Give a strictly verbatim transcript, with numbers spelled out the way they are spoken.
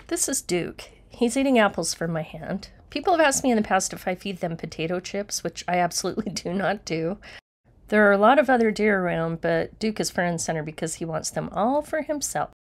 This is Duke. He's eating apples from my hand. People have asked me in the past if I feed them potato chips, which I absolutely do not do. There are a lot of other deer around, but Duke is front and center because he wants them all for himself.